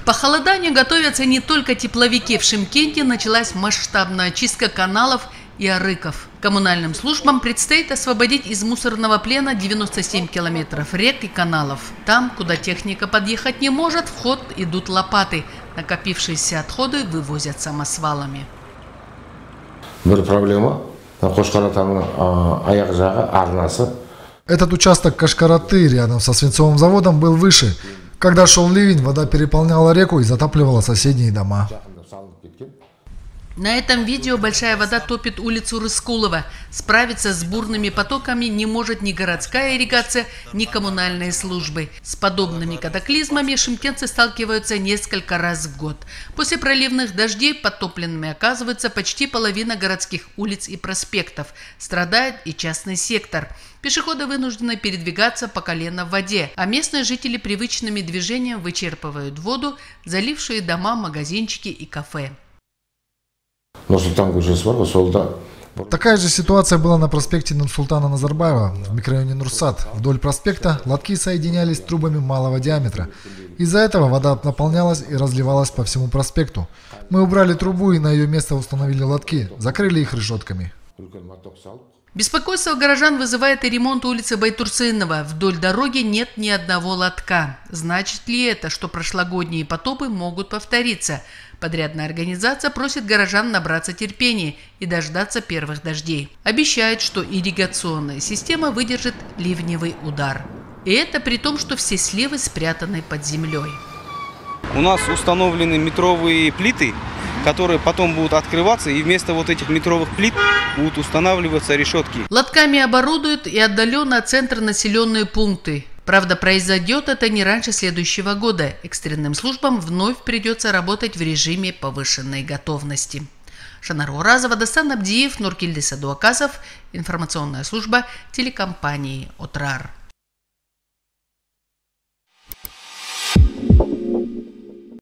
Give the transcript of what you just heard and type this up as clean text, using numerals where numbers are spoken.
К похолоданию готовятся не только тепловики. В Шымкенте началась масштабная очистка каналов и арыков. Коммунальным службам предстоит освободить из мусорного плена 97 километров рек и каналов. Там, куда техника подъехать не может, в ход идут лопаты. Накопившиеся отходы вывозят самосвалами. Этот участок Кашкараты рядом со свинцовым заводом был выше. Когда шел ливень, вода переполняла реку и затапливала соседние дома. На этом видео большая вода топит улицу Рыскулова. Справиться с бурными потоками не может ни городская ирригация, ни коммунальные службы. С подобными катаклизмами шымкентцы сталкиваются несколько раз в год. После проливных дождей подтопленными оказывается почти половина городских улиц и проспектов. Страдает и частный сектор. Пешеходы вынуждены передвигаться по колено в воде, а местные жители привычными движением вычерпывают воду, залившие дома, магазинчики и кафе. Такая же ситуация была на проспекте Нурсултана Назарбаева в микрорайоне Нурсат. Вдоль проспекта лотки соединялись трубами малого диаметра. Из-за этого вода наполнялась и разливалась по всему проспекту. Мы убрали трубу и на ее место установили лотки, закрыли их решетками. Беспокойство горожан вызывает и ремонт улицы Байтурсынова. Вдоль дороги нет ни одного лотка. Значит ли это, что прошлогодние потопы могут повториться? Подрядная организация просит горожан набраться терпения и дождаться первых дождей. Обещает, что ирригационная система выдержит ливневый удар. И это при том, что все сливы спрятаны под землей. У нас установлены метровые плиты, которые потом будут открываться, и вместо вот этих метровых плит будут устанавливаться решетки. Лотками оборудуют и отдаленно от центра населенные пункты. Правда, произойдет это не раньше следующего года. Экстренным службам вновь придется работать в режиме повышенной готовности. Шанар Уразова, Дастан Абдиев, Нуркильдис Адуаказов. Информационная служба телекомпании «Отрар».